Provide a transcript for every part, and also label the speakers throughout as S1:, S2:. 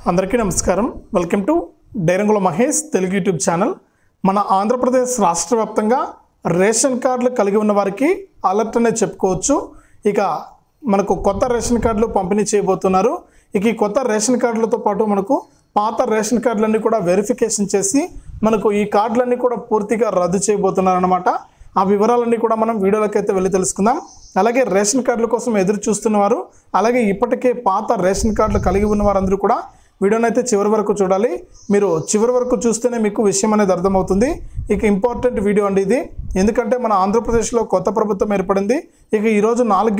S1: అందరికీ నమస్కారం. Welcome to డైరంగుల Mahesh Telugu YouTube channel. మన ఆంధ్రప్రదేశ్ రాష్ట్ర వ్యాప్తంగా రేషన్ కార్డులు కలిగి ఉన్న వారికి అలర్ట్ అనే చెప్పుకోవచ్చు. ఇక మనకు కొత్త రేషన్ కార్డులు పంపిణీ చేయబోతున్నారు. ఇక ఈ కొత్త రేషన్ కార్డులతో పాటు మనకు పాత రేషన్ కార్డులన్నీ కూడా వెరిఫికేషన్ చేసి మనకు ఈ కార్డులన్నీ కూడా పూర్తిగా రద్దు చేయబోతున్నారు అన్నమాట. ఆ వివరాలన్నీ కూడా మనం వీడియోలోకి అయితే వెళ్ళి తెలుసుకుందాం. అలాగే రేషన్ కార్డుల కోసం ఎదురు చూస్తున్నవారు, అలాగే ఇప్పటికే పాత రేషన్ కార్డులు కలిగి ఉన్న వారందరూ కూడా వీడియోని అయితే చివరి వరకు చూడాలి. మీరు చివరి వరకు చూస్తేనే మీకు విషయం అనేది అర్థమవుతుంది. ఇక ఇంపార్టెంట్ వీడియో అండి ఇది. ఎందుకంటే మన ఆంధ్రప్రదేశ్లో కొత్త ప్రభుత్వం ఏర్పడింది. ఇక ఈరోజు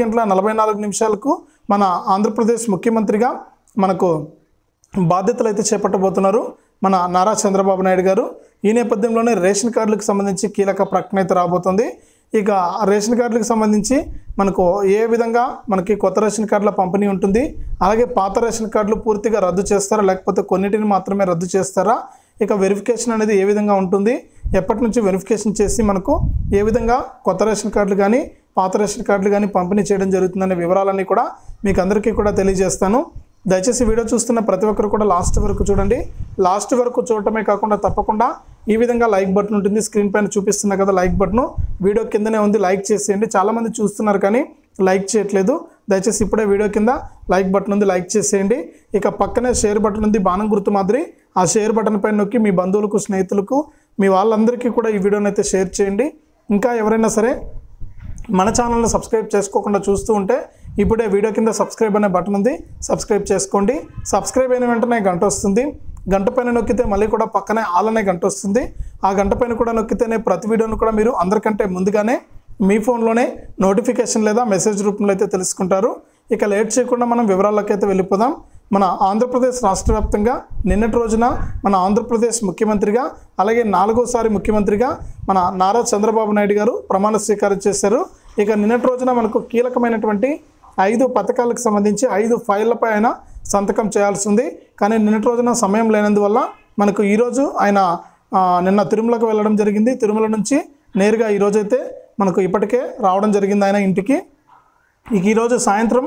S1: 4:44 మన ఆంధ్రప్రదేశ్ ముఖ్యమంత్రిగా మనకు బాధ్యతలు అయితే చేపట్టబోతున్నారు మన నారా చంద్రబాబు నాయుడు గారు. ఈ నేపథ్యంలోనే రేషన్ కార్డులకు సంబంధించి కీలక ప్రకటన అయితే రాబోతుంది. ఇక రేషన్ కార్డులకు సంబంధించి మనకు ఏ విధంగా మనకి కొత్త రేషన్ కార్డుల పంపిణీ ఉంటుంది, అలాగే పాత రేషన్ కార్డులు పూర్తిగా రద్దు చేస్తారా లేకపోతే కొన్నిటిని మాత్రమే రద్దు చేస్తారా, ఇక వెరిఫికేషన్ అనేది ఏ విధంగా ఉంటుంది, ఎప్పటి నుంచి వెరిఫికేషన్ చేసి మనకు ఏ విధంగా కొత్త రేషన్ కార్డులు కానీ పాత రేషన్ కార్డులు కానీ పంపిణీ చేయడం జరుగుతుందనే వివరాలన్నీ కూడా మీకు అందరికీ కూడా తెలియజేస్తాను. దయచేసి వీడియో చూస్తున్న ప్రతి ఒక్కరు కూడా లాస్ట్ వరకు చూడండి. లాస్ట్ వరకు చూడటమే కాకుండా తప్పకుండా ఈ విధంగా లైక్ బటన్ ఉంటుంది, స్క్రీన్ పైన చూపిస్తున్నా కదా లైక్ బటన్, వీడియో కిందనే ఉంది, లైక్ చేసేయండి. చాలామంది చూస్తున్నారు కానీ లైక్ చేయట్లేదు. దయచేసి ఇప్పుడే వీడియో కింద లైక్ బటన్ ఉంది, లైక్ చేసేయండి. ఇక పక్కనే షేర్ బటన్ ఉంది, బాణం గుర్తు మాదిరి. ఆ షేర్ బటన్ పైన నొక్కి మీ బంధువులకు, స్నేహితులకు, మీ వాళ్ళందరికీ కూడా ఈ వీడియోని అయితే షేర్ చేయండి. ఇంకా ఎవరైనా సరే మన ఛానల్ని సబ్స్క్రైబ్ చేసుకోకుండా చూస్తూ ఉంటే ఇప్పుడే వీడియో కింద సబ్స్క్రైబ్ అనే బటన్ ఉంది, సబ్స్క్రైబ్ చేసుకోండి. సబ్స్క్రైబ్ అయిన వెంటనే గంట వస్తుంది. గంట పైన నొక్కితే మళ్ళీ కూడా పక్కనే ఆల్ అనే గంట వస్తుంది. ఆ గంట పైన కూడా నొక్కితేనే ప్రతి వీడియోను కూడా మీరు అందరికంటే ముందుగానే మీ ఫోన్లోనే నోటిఫికేషన్ లేదా మెసేజ్ రూపంలో అయితే తెలుసుకుంటారు. ఇక లేట్ చేయకుండా మనం వివరాల్లోకి అయితే వెళ్ళిపోదాం. మన ఆంధ్రప్రదేశ్ రాష్ట్ర వ్యాప్తంగా నిన్నటి రోజున మన ఆంధ్రప్రదేశ్ ముఖ్యమంత్రిగా, అలాగే 4వ ముఖ్యమంత్రిగా మన నారా చంద్రబాబు నాయుడు గారు ప్రమాణ స్వీకారం చేశారు. ఇక నిన్నటి రోజున మనకు కీలకమైనటువంటి 5 పథకాలకు సంబంధించి 5 ఫైళ్లపై ఆయన సంతకం చేయాల్సి ఉంది. కానీ నిన్నటి రోజున సమయం లేనందువల్ల మనకు ఈరోజు ఆయన నిన్న తిరుమలకు వెళ్ళడం జరిగింది. తిరుమల నుంచి నేరుగా ఈరోజైతే మనకు ఇప్పటికే రావడం జరిగింది ఆయన ఇంటికి. ఇక ఈరోజు సాయంత్రం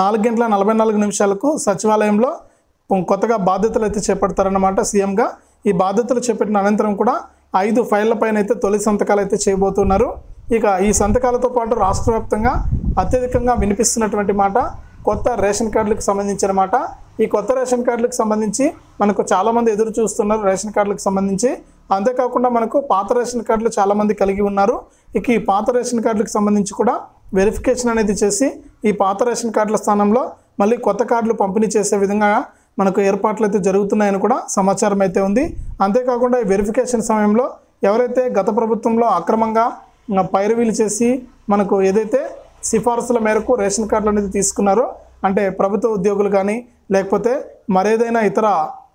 S1: 4:44 సచివాలయంలో కొత్తగా బాధ్యతలు అయితే చేపడతారన్నమాట సీఎంగా. ఈ బాధ్యతలు చేపట్టిన అనంతరం కూడా 5 ఫైళ్లపైన అయితే తొలి సంతకాలు అయితే చేయబోతున్నారు. ఇక ఈ సంతకాలతో పాటు రాష్ట్ర వ్యాప్తంగా అత్యధికంగా వినిపిస్తున్నటువంటి మాట కొత్త రేషన్ కార్డులకు సంబంధించిన మాట. ఈ కొత్త రేషన్ కార్డులకు సంబంధించి మనకు చాలామంది ఎదురు చూస్తున్నారు రేషన్ కార్డులకు సంబంధించి. అంతేకాకుండా మనకు పాత రేషన్ కార్డులు చాలామంది కలిగి ఉన్నారు. ఇక ఈ పాత రేషన్ కార్డులకు సంబంధించి కూడా వెరిఫికేషన్ అనేది చేసి ఈ పాత రేషన్ కార్డుల స్థానంలో మళ్ళీ కొత్త కార్డులు పంపిణీ చేసే విధంగా మనకు ఏర్పాట్లు అయితే జరుగుతున్నాయని కూడా సమాచారం అయితే ఉంది. అంతేకాకుండా ఈ వెరిఫికేషన్ సమయంలో ఎవరైతే గత ప్రభుత్వంలో అక్రమంగా పైరవీలు చేసి మనకు ఏదైతే సిఫార్సుల మేరకు రేషన్ కార్డులు అనేది తీసుకున్నారో, అంటే ప్రభుత్వ ఉద్యోగులు కానీ లేకపోతే మరేదైనా ఇతర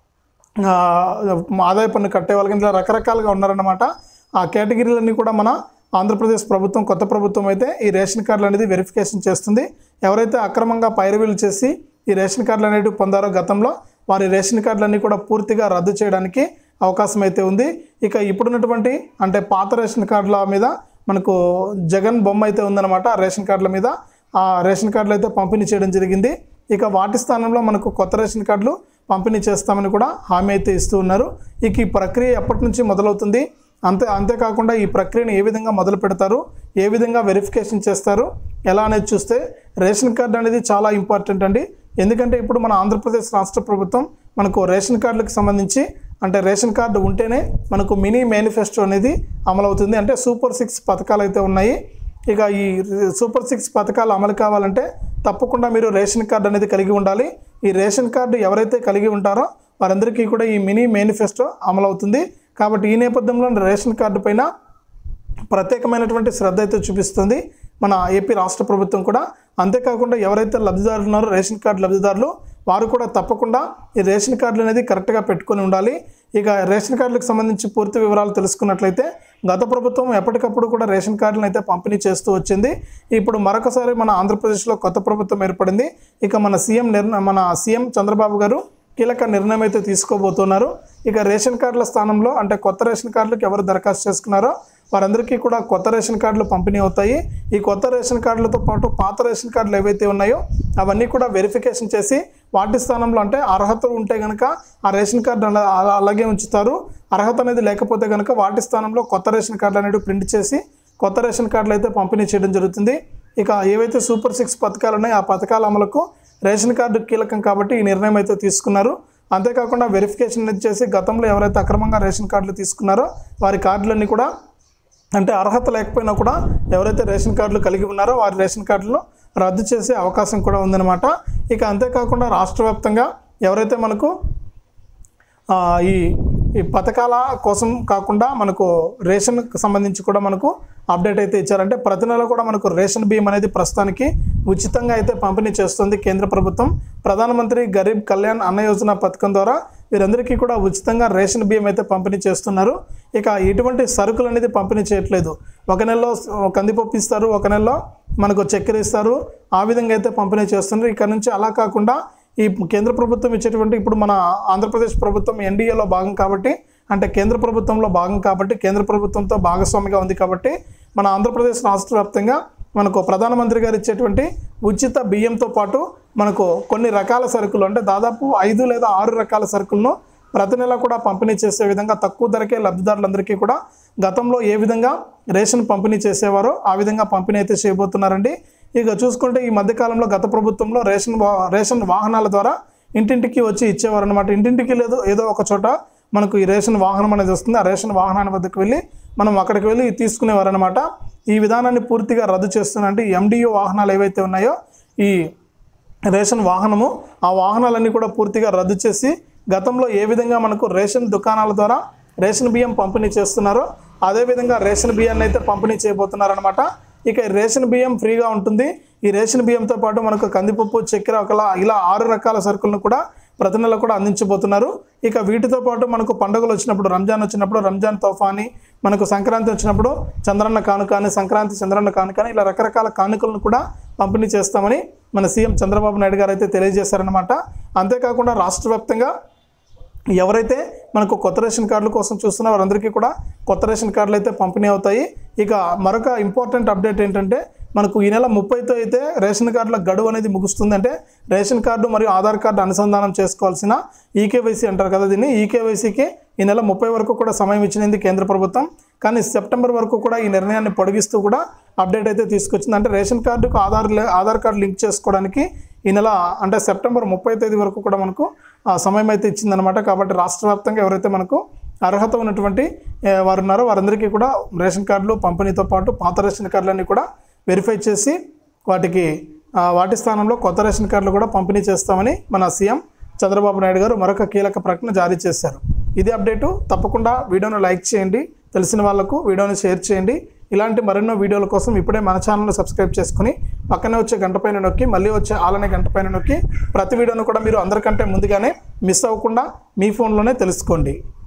S1: ఆదాయ పన్ను కట్టే వాళ్ళకి ఇలా రకరకాలుగా ఉన్నారన్నమాట. ఆ కేటగిరీలన్నీ కూడా మన ఆంధ్రప్రదేశ్ ప్రభుత్వం, కొత్త ప్రభుత్వం అయితే ఈ రేషన్ కార్డులు అనేది వెరిఫికేషన్ చేస్తుంది. ఎవరైతే అక్రమంగా పైరవీలు చేసి ఈ రేషన్ కార్డులు అనేవి పొందారో గతంలో, వారి రేషన్ కార్డులన్నీ కూడా పూర్తిగా రద్దు చేయడానికి అవకాశం అయితే ఉంది. ఇక ఇప్పుడున్నటువంటి అంటే పాత రేషన్ కార్డుల మీద మనకు జగన్ బొమ్మ అయితే ఉందన్నమాట. రేషన్ కార్డుల మీద ఆ రేషన్ కార్డులు అయితే పంపిణీ చేయడం జరిగింది. ఇక వాటి స్థానంలో మనకు కొత్త రేషన్ కార్డులు పంపిణీ చేస్తామని కూడా హామీ అయితే ఇస్తూ ఉన్నారు. ఇక ఈ ప్రక్రియ ఎప్పటి నుంచి మొదలవుతుంది, అంతేకాకుండా ఈ ప్రక్రియను ఏ విధంగా మొదలు పెడతారు, ఏ విధంగా వెరిఫికేషన్ చేస్తారు, ఎలా అనేది చూస్తే రేషన్ కార్డు అనేది చాలా ఇంపార్టెంట్ అండి. ఎందుకంటే ఇప్పుడు మన ఆంధ్రప్రదేశ్ రాష్ట్ర ప్రభుత్వం మనకు రేషన్ కార్డులకు సంబంధించి అంటే రేషన్ కార్డు ఉంటేనే మనకు మినీ మేనిఫెస్టో అనేది అమలవుతుంది. అంటే సూపర్ 6 పథకాలు అయితే ఉన్నాయి. ఇక ఈ సూపర్ 6 పథకాలు అమలు కావాలంటే తప్పకుండా మీరు రేషన్ కార్డు అనేది కలిగి ఉండాలి. ఈ రేషన్ కార్డు ఎవరైతే కలిగి ఉంటారో వారందరికీ కూడా ఈ మినీ మేనిఫెస్టో అమలవుతుంది. కాబట్టి ఈ నేపథ్యంలో రేషన్ కార్డు పైన ప్రత్యేకమైనటువంటి శ్రద్ధ అయితే చూపిస్తుంది మన ఏపీ రాష్ట్ర ప్రభుత్వం కూడా. అంతేకాకుండా ఎవరైతే లబ్ధిదారులు ఉన్నారో రేషన్ కార్డు లబ్ధిదారులు, వారు కూడా తప్పకుండా ఈ రేషన్ కార్డులు అనేది కరెక్ట్గా పెట్టుకొని ఉండాలి. ఇక రేషన్ కార్డులకు సంబంధించి పూర్తి వివరాలు తెలుసుకున్నట్లయితే గత ప్రభుత్వం ఎప్పటికప్పుడు కూడా రేషన్ కార్డులను అయితే పంపిణీ చేస్తూ వచ్చింది. ఇప్పుడు మరొకసారి మన ఆంధ్రప్రదేశ్లో కొత్త ప్రభుత్వం ఏర్పడింది. ఇక మన సీఎం చంద్రబాబు గారు కీలక నిర్ణయం అయితే తీసుకోబోతున్నారు. ఇక రేషన్ కార్డుల స్థానంలో అంటే కొత్త రేషన్ కార్డులకు ఎవరు దరఖాస్తు చేసుకున్నారో వారందరికీ కూడా కొత్త రేషన్ కార్డులు పంపిణీ అవుతాయి. ఈ కొత్త రేషన్ కార్డులతో పాటు పాత రేషన్ కార్డులు ఏవైతే ఉన్నాయో అవన్నీ కూడా వెరిఫికేషన్ చేసి వాటి స్థానంలో అంటే అర్హత ఉంటే కనుక ఆ రేషన్ కార్డు అలాగే ఉంచుతారు. అర్హత అనేది లేకపోతే కనుక వాటి స్థానంలో కొత్త రేషన్ కార్డులు అనేవి ప్రింట్ చేసి కొత్త రేషన్ కార్డులు అయితే పంపిణీ చేయడం జరుగుతుంది. ఇక ఏవైతే సూపర్ 6 పథకాలు ఉన్నాయో ఆ పథకాల అమలుకు రేషన్ కార్డు కీలకం కాబట్టి ఈ నిర్ణయం అయితే తీసుకున్నారు. అంతేకాకుండా వెరిఫికేషన్ చేసి గతంలో ఎవరైతే అక్రమంగా రేషన్ కార్డులు తీసుకున్నారో వారి కార్డులన్నీ కూడా అంటే అర్హత లేకపోయినా కూడా ఎవరైతే రేషన్ కార్డులు కలిగి ఉన్నారో వారి రేషన్ కార్డులను రద్దు చేసే అవకాశం కూడా ఉందన్నమాట. ఇక అంతేకాకుండా రాష్ట్ర వ్యాప్తంగా ఎవరైతే మనకు ఈ పథకాల కోసం కాకుండా మనకు రేషన్కి సంబంధించి కూడా మనకు అప్డేట్ అయితే ఇచ్చారంటే ప్రతి నెల కూడా మనకు రేషన్ బియ్యం అనేది ప్రస్తుతానికి ఉచితంగా అయితే పంపిణీ చేస్తుంది కేంద్ర ప్రభుత్వం. ప్రధానమంత్రి గరీబ్ కళ్యాణ్ అన్న యోజన పథకం ద్వారా వీరందరికీ కూడా ఉచితంగా రేషన్ బియ్యం అయితే పంపిణీ చేస్తున్నారు. ఇక ఎటువంటి సరుకులు అనేది పంపిణీ చేయట్లేదు. ఒక నెలలో కందిపప్పు ఇస్తారు, ఒక నెలలో మనకు చక్కెర ఇస్తారు, ఆ విధంగా అయితే పంపిణీ చేస్తున్నారు. ఇక్కడ నుంచి అలా కాకుండా ఈ కేంద్ర ప్రభుత్వం ఇచ్చేటువంటి ఇప్పుడు మన ఆంధ్రప్రదేశ్ ప్రభుత్వం ఎన్డీఏలో భాగం కాబట్టి అంటే కేంద్ర ప్రభుత్వంలో భాగం కాబట్టి కేంద్ర ప్రభుత్వంతో భాగస్వామిగా ఉంది కాబట్టి మన ఆంధ్రప్రదేశ్ రాష్ట్ర వ్యాప్తంగా మనకు ప్రధానమంత్రి గారు ఇచ్చేటువంటి ఉచిత బియ్యంతో పాటు మనకు కొన్ని రకాల సరుకులు అంటే దాదాపు 5 లేదా 6 రకాల సరుకులను ప్రతి నెల కూడా పంపిణీ చేసే విధంగా తక్కువ ధరకే లబ్ధిదారులందరికీ కూడా గతంలో ఏ విధంగా రేషన్ పంపిణీ చేసేవారో ఆ విధంగా పంపిణీ అయితే చేయబోతున్నారండి. ఇక చూసుకుంటే ఈ మధ్యకాలంలో గత ప్రభుత్వంలో రేషన్ వాహనాల ద్వారా ఇంటింటికి వచ్చి ఇచ్చేవారు అనమాట. ఇంటింటికి లేదు ఏదో ఒక చోట మనకు ఈ రేషన్ వాహనం అనేది వస్తుంది. ఆ రేషన్ వాహనాన్ని వద్దకు వెళ్ళి మనం అక్కడికి వెళ్ళి తీసుకునేవారు అనమాట. ఈ విధానాన్ని పూర్తిగా రద్దు చేస్తున్నట్టు ఎండియో వాహనాలు ఏవైతే ఉన్నాయో ఈ రేషన్ వాహనము ఆ వాహనాలన్నీ కూడా పూర్తిగా రద్దు చేసి గతంలో ఏ విధంగా మనకు రేషన్ దుకాణాల ద్వారా రేషన్ బియ్యం పంపిణీ చేస్తున్నారో అదేవిధంగా రేషన్ బియ్యాన్ని అయితే పంపిణీ చేయబోతున్నారనమాట. ఇక రేషన్ బియ్యం ఫ్రీగా ఉంటుంది. ఈ రేషన్ బియ్యంతో పాటు మనకు కందిపప్పు, చక్కెర ఇలా 6 రకాల సరుకులను కూడా ప్రతి నెల కూడా అందించబోతున్నారు. ఇక వీటితో పాటు మనకు పండుగలు వచ్చినప్పుడు రంజాన్ వచ్చినప్పుడు రంజాన్ తోఫా అని, మనకు సంక్రాంతి వచ్చినప్పుడు చంద్రన్న కానుక అని, సంక్రాంతి చంద్రన్న కానుక అని ఇలా రకరకాల కానుకలను కూడా పంపిణీ చేస్తామని మన సీఎం చంద్రబాబు నాయుడు గారు అయితే తెలియజేశారనమాట. అంతేకాకుండా రాష్ట్ర వ్యాప్తంగా ఎవరైతే మనకు కొత్త రేషన్ కార్డుల కోసం చూస్తున్న వారందరికీ కూడా కొత్త రేషన్ కార్డులు అయితే పంపిణీ అవుతాయి. ఇక మరొక ఇంపార్టెంట్ అప్డేట్ ఏంటంటే మనకు ఈ నెల 30తో అయితే రేషన్ కార్డుల గడువు అనేది ముగుస్తుంది. అంటే రేషన్ కార్డు మరియు ఆధార్ కార్డు అనుసంధానం చేసుకోవాల్సిన ఈకేవైసీ అంటారు కదా దీన్ని, ఈకేవైసీకి ఈ నెల 30 వరకు కూడా సమయం ఇచ్చింది కేంద్ర ప్రభుత్వం. కానీ సెప్టెంబర్ వరకు కూడా ఈ నిర్ణయాన్ని పొడిగిస్తూ కూడా అప్డేట్ అయితే తీసుకొచ్చింది. అంటే రేషన్ కార్డుకు ఆధార్ కార్డు లింక్ చేసుకోవడానికి ఈ నెల అంటే సెప్టెంబర్ 30వ తేదీ వరకు కూడా మనకు సమయం అయితే ఇచ్చిందనమాట. కాబట్టి రాష్ట్ర వ్యాప్తంగా ఎవరైతే మనకు అర్హత ఉన్నటువంటి వారు ఉన్నారో వారందరికీ కూడా రేషన్ కార్డులు పంపిణీతో పాటు పాత రేషన్ కార్డులన్నీ కూడా వెరిఫై చేసి వాటి స్థానంలో కొత్త రేషన్ కార్డులు కూడా పంపిణీ చేస్తామని మన సీఎం చంద్రబాబు నాయుడు గారు మరొక కీలక ప్రకటన జారీ చేశారు. ఇది అప్డేటు. తప్పకుండా వీడియోను లైక్ చేయండి, తెలిసిన వాళ్ళకు వీడియోని షేర్ చేయండి. ఇలాంటి మరెన్నో వీడియోల కోసం ఇప్పుడే మన ఛానల్ను సబ్స్క్రైబ్ చేసుకుని పక్కనే వచ్చే గంట పైన నొక్కి మళ్ళీ వచ్చే ఆలనే గంట పైన నొక్కి ప్రతి వీడియోను కూడా మీరు అందరికంటే ముందుగానే మిస్ అవ్వకుండా మీ ఫోన్లోనే తెలుసుకోండి.